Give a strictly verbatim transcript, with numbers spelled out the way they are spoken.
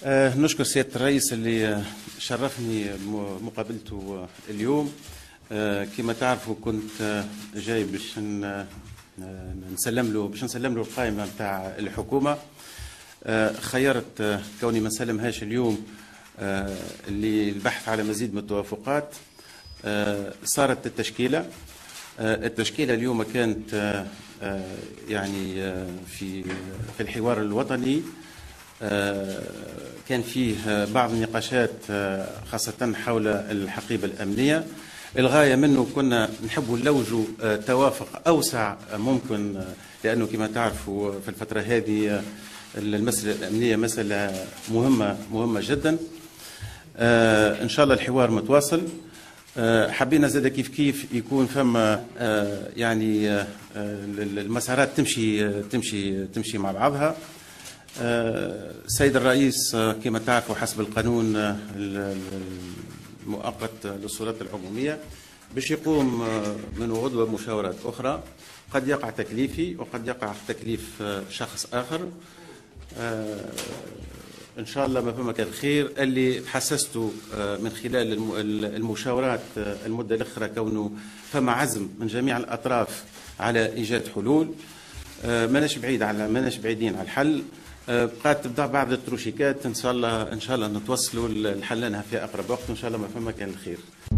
آه، نشكر سيادة الرئيس اللي شرفني مقابلته اليوم. آه، كما تعرفوا كنت آه، جاي باش نسلم له باش نسلم له القائمة نتاع الحكومة. آه، خيرت آه، كوني ما نسلمهاش اليوم آه، اللي البحث على مزيد من التوافقات. آه، صارت التشكيلة. آه، التشكيلة اليوم كانت آه، آه، يعني آه، في في الحوار الوطني. كان فيه بعض النقاشات خاصة حول الحقيبة الأمنية. الغاية منه كنا نحب نلوجوا توافق أوسع ممكن، لأنه كما تعرفوا في الفترة هذه المسألة الأمنية مسألة مهمة مهمة جدا. إن شاء الله الحوار متواصل. حبينا زاد كيف كيف يكون فما يعني المسارات تمشي تمشي تمشي مع بعضها. السيد الرئيس كما تعرفوا حسب القانون المؤقت للسلطات العمومية باش يقوم من غدوة مشاورات أخرى، قد يقع تكليفي وقد يقع تكليف شخص آخر. إن شاء الله ما فما كان خير. اللي حسسته من خلال المشاورات المدة الأخرى كونه فما عزم من جميع الأطراف على إيجاد حلول. ماناش بعيد على ماناش بعيدين على الحل. بقات تبدا بعض التروشيكات، ان شاء الله ان شاء الله نتوصلوا الحل لها في اقرب وقت، وان شاء الله ما فما كان الخير.